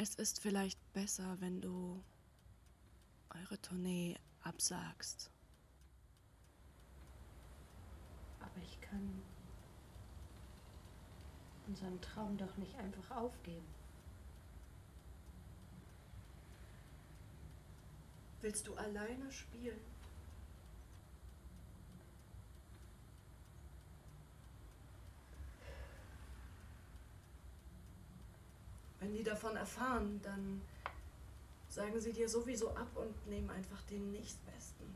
Es ist vielleicht besser, wenn du eure Tournee absagst. Aber ich kann unseren Traum doch nicht einfach aufgeben. Willst du alleine spielen? Wenn die davon erfahren, dann sagen sie dir sowieso ab und nehmen einfach den nächstbesten.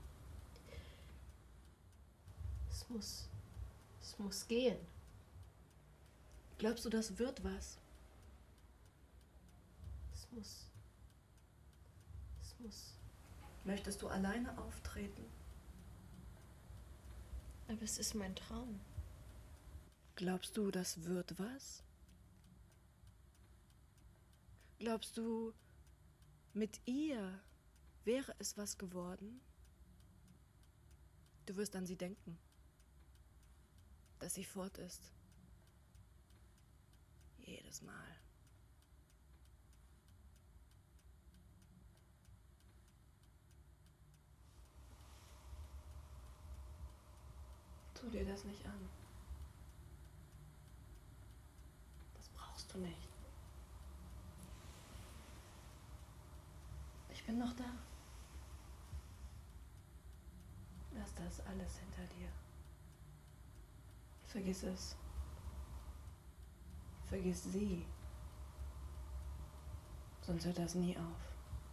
Es muss gehen. Glaubst du, das wird was? Es muss. Möchtest du alleine auftreten? Aber es ist mein Traum. Glaubst du, das wird was? Glaubst du, mit ihr wäre es was geworden? Du wirst an sie denken, dass sie fort ist. Jedes Mal. Tu dir das nicht an. Das brauchst du nicht. Ich bin noch da. Lass das alles hinter dir. Vergiss es. Vergiss sie. Sonst hört das nie auf.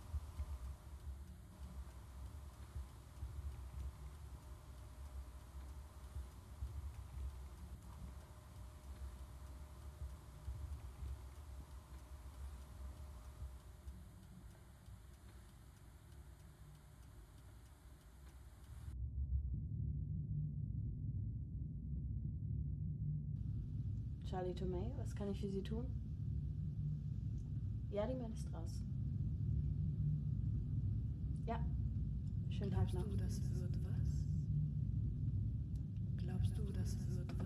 Charlie Tomei, was kann ich für Sie tun? Ja, die Mail ist raus. Ja, schönen Tag noch. Glaubst du, das wird was? Glaubst du, das wird was?